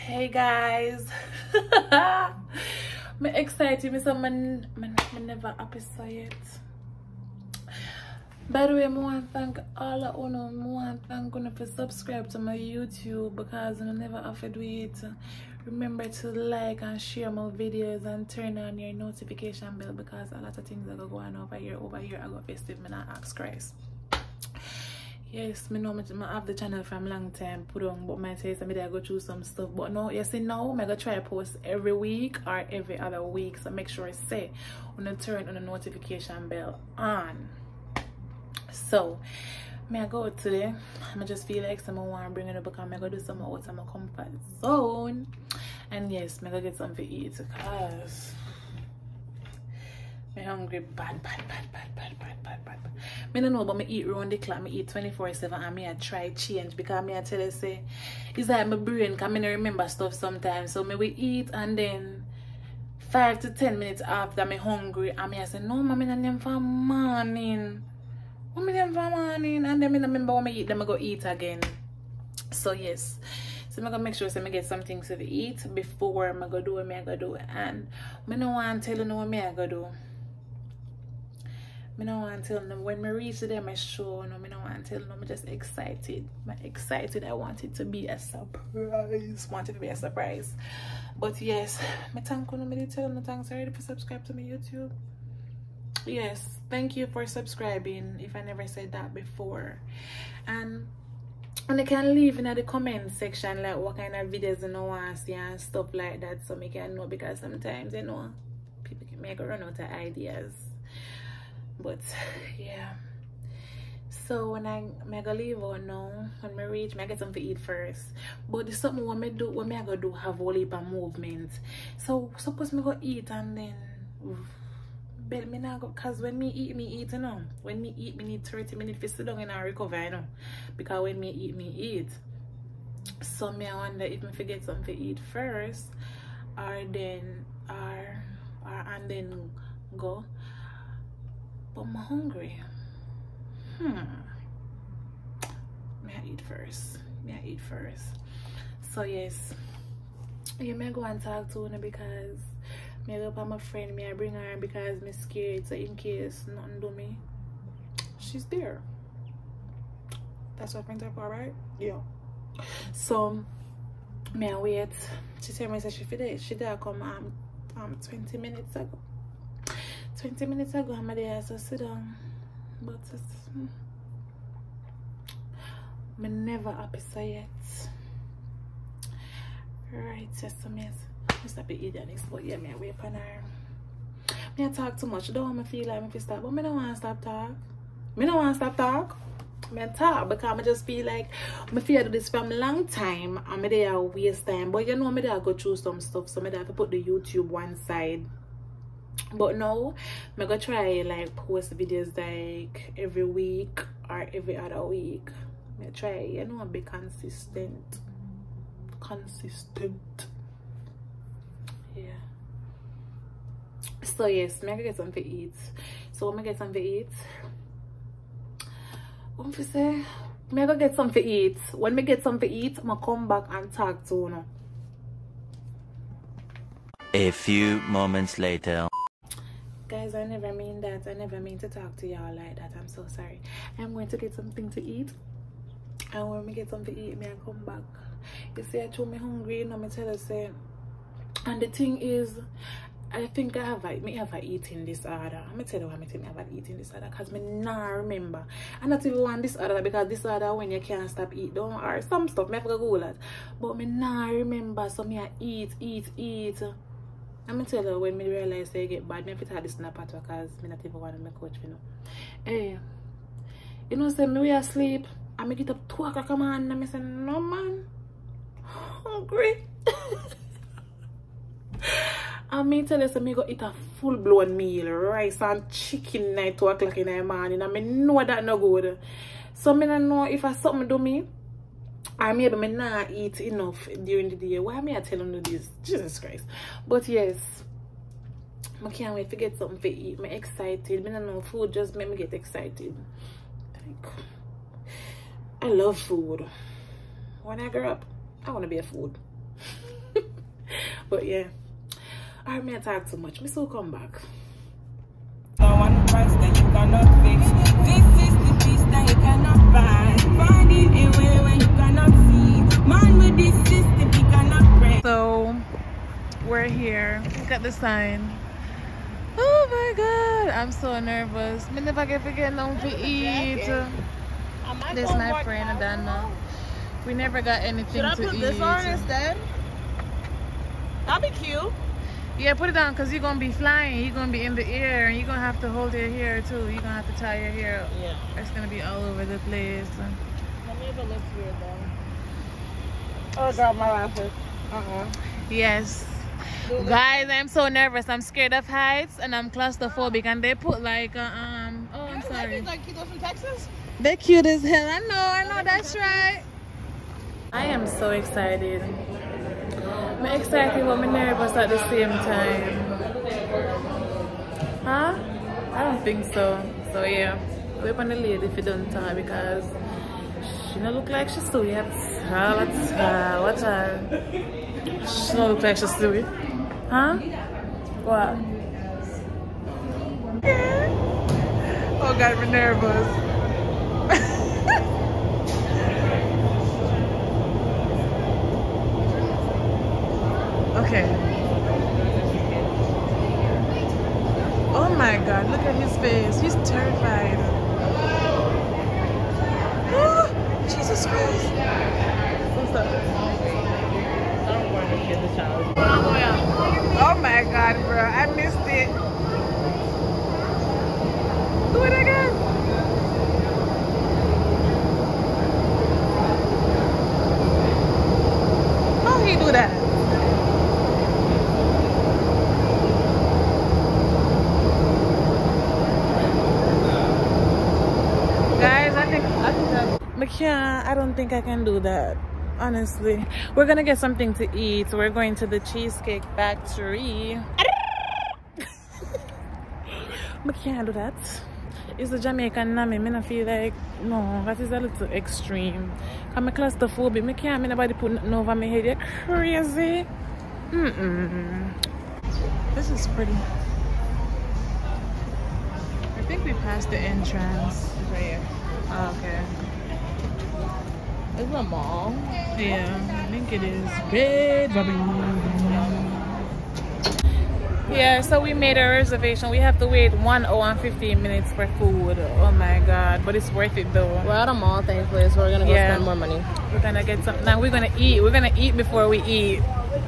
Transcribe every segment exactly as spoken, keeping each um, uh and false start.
Hey guys, I'm excited. Me say man, man, man never happy so yet. By the way, I want to thank all of you. I want to thank you for subscribe to my YouTube because I never have to do it. Remember to like and share my videos and turn on your notification bell because a lot of things are going on over here. Over here, I got festive. Me not ask Christ. Yes, me know me, me have the channel from long time put on, but my say somebody I go through some stuff. But no, you see now, I'm gonna try to post every week or every other week. So make sure I say when I turn on the notification bell on. So may I go today? I just feel like someone want to bring it up because I'm gonna do some out of my comfort zone. And yes, I'm gonna get something to eat because I'm hungry bad, bad, bad, bad, bad, bad, bad, bad. I don't know but I eat round the clock, I eat twenty-four seven and I try change because I tell you say it's like my brain because I don't remember stuff sometimes. So I will eat and then five to ten minutes after I'm hungry and I say no mama I'm not for morning. I'm not for morning and then I remember when I eat them I go eat again. So yes. So I'm gonna make sure so I get something to eat before I'm gonna do what I'm gonna do. And I don't want to tell you what I'm gonna do. I don't want to tell them when I reach there my show. No, I don't want to tell them. I'm just excited. I'm excited. I want it to be a surprise. Want it to be a surprise. But yes, I thank you. I tell them thanks already for subscribe to my YouTube. Yes, thank you for subscribing. If I never said that before, and and you can leave in the comment section like what kind of videos you know want to see and stuff like that, so I can know because sometimes you know people can make a run out of ideas. But yeah, so when I mega leave or no, when I reach, I get something to eat first. But there's something what I do, what I go do have all heap of movement. So suppose me go eat and then, but me not go, cause when me eat, me eat, you know. When me eat, me need thirty minutes to sit down and recover, you know. Because when me eat, me eat. So me I wonder if me forget something to eat first, or then, or, or and then go. But I'm hungry. Hmm. May I eat first? May I eat first? So yes, you may go and talk to her because me go up my friend. May I bring her because I'm scared. So in case nothing do me, she's there. That's what friends are for, right? Yeah. So may I wait? She tell me that she did. She did come um um twenty minutes ago. twenty minutes ago, I'm there, so sit down. But it's, mm, I'm never happy so yet. Right, just so me, I stop eating this, but yeah, me I wait on her. Me I talk too much, don't want me feel like me stop, but me don't want to stop talk. Me don't want to stop talk. Me talk because I just feel like I feel do this from a long time and me there waste time. But you know, me there go through some stuff, so me there have to put the YouTube one side. But now I'm gonna try like post videos like every week or every other week. I try, you know, be consistent. Consistent. Yeah. So yes, I'm gonna get something to eat. So when I get something to eat, what I say? I'm gonna get something to eat. When I get something to eat, I'm gonna come back and talk to you. A few moments later. Guys, I never mean that. I never mean to talk to y'all like that. I'm so sorry. I'm going to get something to eat. And when we get something to eat, me I come back. You see, I told me hungry, you know, me tell you, say. And the thing is, I think I have a, me have a eating disorder. I'm going to tell you why I think I have an eating disorder. Because me not remember. I not even want disorder because disorder when you can't stop eat, don't or some stuff, me have to go that. But me not remember, so me I eat, eat, eat. I'm gonna tell you when me realize I get bad, me have to have this snap at because me not even want to make coach, you know. Hey, you know, say me we asleep, and me get up two o'clock come on, and me say, no man, hungry. And me tell you, so me go eat a full blown meal, rice and chicken night two o'clock in the morning, and me know that no good. So me don't know if I something do me. Or maybe I not eat enough during the day. Why am I telling you this? Jesus Christ. But yes, I can't wait to get something to eat. I'm excited. I don't know, food just make me get excited. Like, I love food. When I grow up, I want to be a food. But yeah. I may talk too much. Me so come back. One price that you cannot fix. This is the piece that you cannot buy. Find it away when you cannot see. Man with this system, he cannot break. So we're here. Look at the sign. Oh my god, I'm so nervous. Me never get to get nothing to eat. This is my friend Adana. We never got anything to eat. Should I put this on instead? That'd be cute. Yeah, put it on because you're going to be flying. You're going to be in the air and you're going to have to hold your hair too. You're going to have to tie your hair up. Yeah. It's going to be all over the place. That maybe looks weird though. Oh, girl, my lashes. Uh-uh. Yes. Guys, I'm so nervous. I'm scared of heights and I'm claustrophobic. And they put like, uh, um, oh, I'm sorry. Like cute from Texas? They're cute as hell. I know, I know, that's right. I am so excited. I'm excited but I'm nervous at the same time. Huh? I don't think so. So yeah, wait on the lady if you don't tell her because she don't look like she's sweet. Uh, what's uh, what's her? She don't look like she's sweet. Huh? What? Oh god, I'm nervous. Okay. Oh my god, look at his face. He's terrified. Oh, Jesus Christ. What's up? I don't want to get the child. Oh my god, bro. I missed it. Do it again. How he do that? I can't, I don't think I can do that, honestly. We're gonna get something to eat. We're going to the Cheesecake Factory. I can't do that. It's the Jamaican name. I feel like, no, that is a little extreme. I'm a claustrophobic. I can't, I nobody put nothing over my head. You're crazy. Mm-mm. This is pretty. I think we passed the entrance. Right here. Oh, okay. Is it a mall? Yeah, I think it is. Red Robin. Yeah, so we made a reservation. We have to wait one hour and fifteen minutes for food. Oh my god, but it's worth it though. We're at a mall, thankfully, so we're gonna go yeah. spend more money. We're gonna get some. Now we're gonna eat. We're gonna eat before we eat.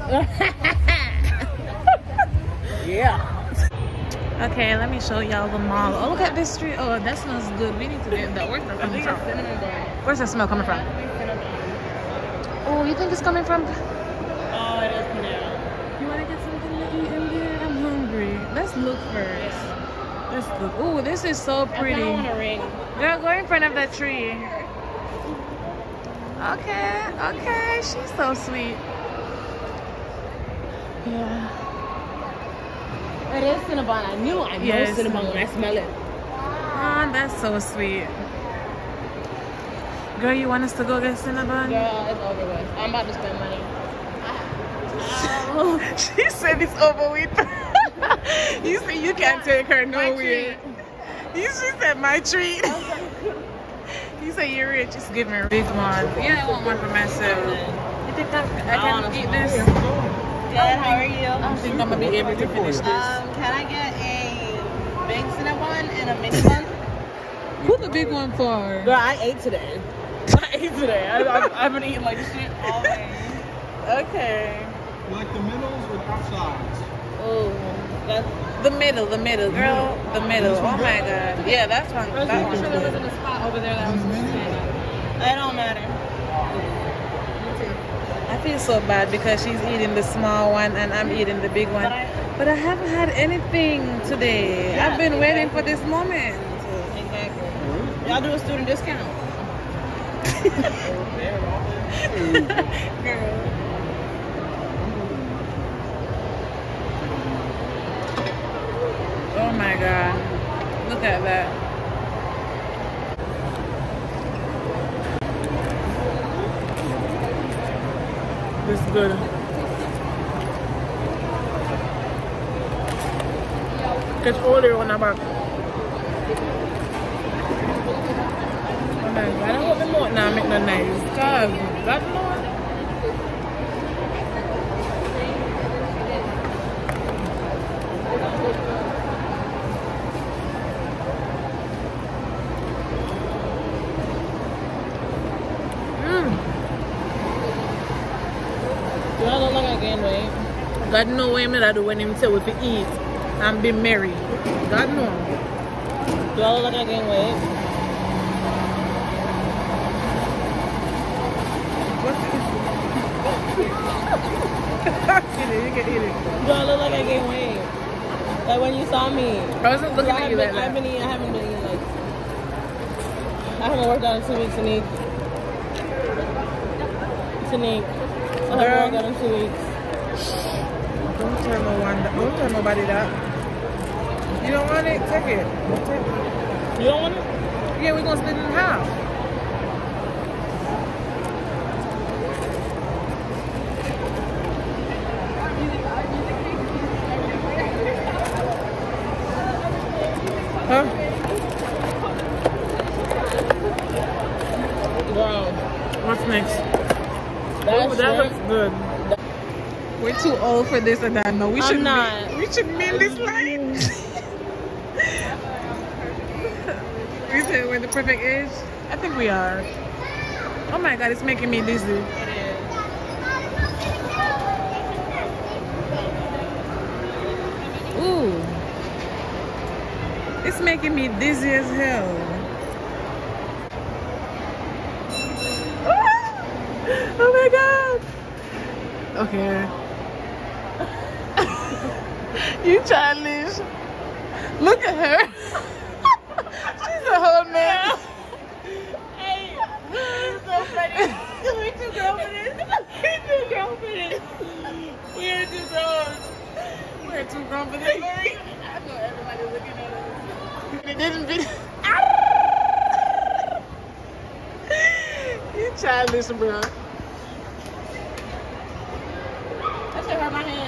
Yeah. Okay, let me show y'all the mall. Oh, look at this street. Oh, that smells good. We need to get that. Where's that coming from? Where's the smell coming from? Oh, you think it's coming from? Oh, it is now. You want to get something to eat in there? I'm hungry. Let's look first. Let's look. Oh, this is so pretty. I want a ring. Girl, go in front of that tree. Okay, okay. She's so sweet. Yeah. It is Cinnabon. I knew I know yes. Cinnabon when I smell it. Oh, that's so sweet. Girl, you want us to go get Cinnabon? Girl, it's over with. I'm about to spend money. Oh. She said it's over with. You see, you can't take her nowhere. You she said my treat. You say you're rich. Just give me a big one. Yeah, I want one for myself. You think I, I can I eat this? Good, how are you? I don't think I'm gonna be able to finish this. Um, can I get a big Cinnabon and a mini one? Who's the big one for? Girl, I ate today. I ate today. I, I, I've been eating like shit all day. Okay. You like the middles or the outsides? Oh, that's the middle, the middle, girl, the middle. Oh my god. Yeah, that's one. That I'm one. sure there wasn't a spot over there that was It don't matter. I feel so bad because she's eating the small one and I'm eating the big one. But I, but I haven't had anything today. Yeah, I've been exactly. waiting for this moment. Exactly. Y'all do a student discount. Girl. Oh my god. Look at that. This is good. catch all the on the back. Oh my god, I hope the mouth now make no nice. Cause that mouth. God know what me that do when him say we fi eat and be merry. God know. Do I look like I gain weight? What's it? You can eat it. Do I look like I gain weight? Like when you saw me. I wasn't looking at you like that. I've been eating, I haven't been eating like I haven't worked out in two weeks, Tanique. Tanique. I haven't worked out in two weeks. Don't tell no one that. Don't tell nobody that. You don't want it? Take it. Take it. You don't want it? Yeah, we're gonna split it in half. Huh? Wow. What's next? That's Ooh, that looks good. We're too old for this and that. No, we should not. We should mean this line. We said we're the perfect age. I think we are. Oh my god, it's making me dizzy. It is. Ooh. It's making me dizzy as hell. Oh my god. Okay. You childish. Look at her. She's a whole man. Hey, this is so funny. We're too grown for this. We're too grown for this. We're too grown. We're too grown for this. I know everybody's looking at us. It didn't be. You childish, bro. That shit hurt my hand.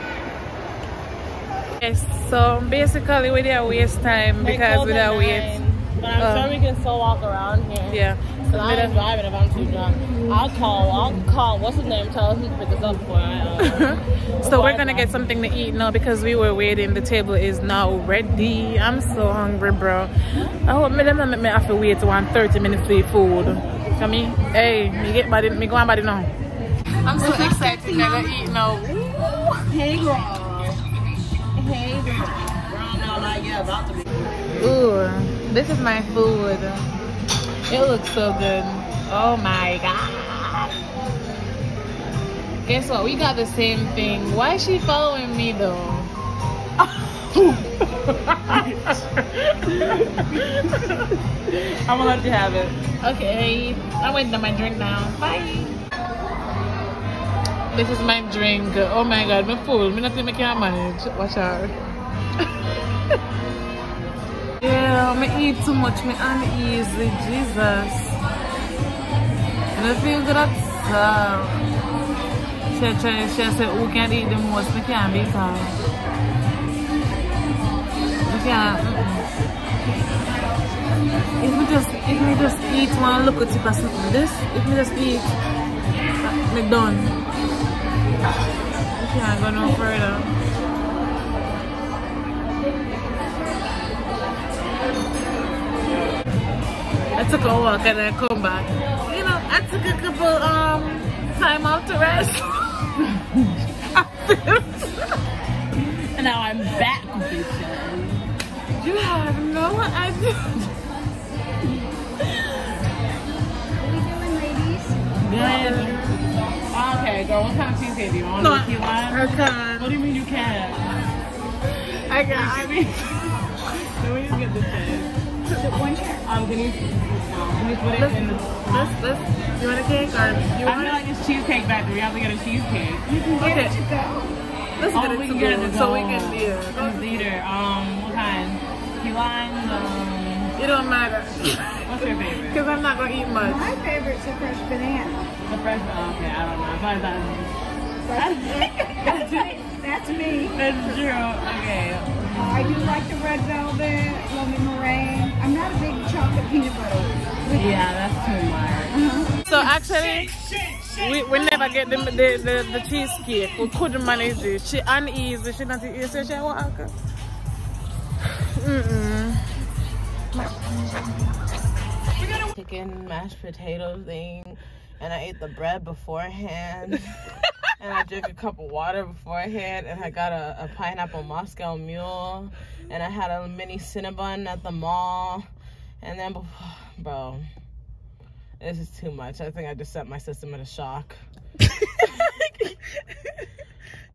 Yes, so basically we didn't waste time They because close we at didn't wait. nine, But I'm Uh, sure we can still walk around here. Yeah. So I'm not driving if I'm too drunk. I'll call. I'll call. What's his name? Tell him to pick us up before I. Uh, So we're gonna get something to eat now because we were waiting. The table is now ready. I'm so hungry, bro. I hope me them not make me have to wait one thirty minutes for the food. Come me, hey, me get body, me go on body now. I'm so excited to never eat now. Hey girl. Hey girl. Girl, like yeah, about to be. Ooh, this is my food. It looks so good. Oh my god. Guess what? We got the same thing. Why is she following me though? I'm gonna let you have it. Okay, I went to my drink now. Bye. This is my drink. Oh my god, I'm full. I'm not think I can manage. Watch out. Yeah, I eat too much. I'm uneasy. Jesus. And I feel good at all. She, she, she said, who can eat the most? I can't beat her. I can't. If we just, if we just eat one look at tip or something, this, if we just eat, me done. I can't go no further. I took a walk and I come back. You know, I took a couple um time out to rest. And now I'm back, bitch. You have no idea. Good. Okay, girl, what kind of cheesecake do you want? No, A key lime? I can't. What do you mean you can't? I can't. I mean, Can we just get this shit? One chair. Um, can you, can you put it let's, in the... let's, let's, you want a cake or you I want feel like it's Cheesecake Factory. We have to get a cheesecake. You can get it to go. Let's Oh, get it we to can go. get it to So go. we can, yeah. Let's eat her. Um, what kind? Key limes, um... It don't matter. What's your favorite? Because I'm not going to eat much. My favorite's a fresh banana. The first... Oh, okay, I don't know. I thought that... That's, that's me. That's true. Okay. I do like the red velvet, lemon meringue. I'm not a big chocolate peanut butter. Yeah, that's too much. Uh-huh. So actually, we, we never get the, the, the, the cheesecake. We couldn't manage it. She uneasy. She not eat. So she walk. Mm-mm. Chicken mashed potato thing, and I ate the bread beforehand. And I drank a cup of water beforehand, and I got a, a pineapple Moscow Mule, and I had a mini Cinnabon at the mall, and then, bro, this is too much. I think I just set my system in a shock.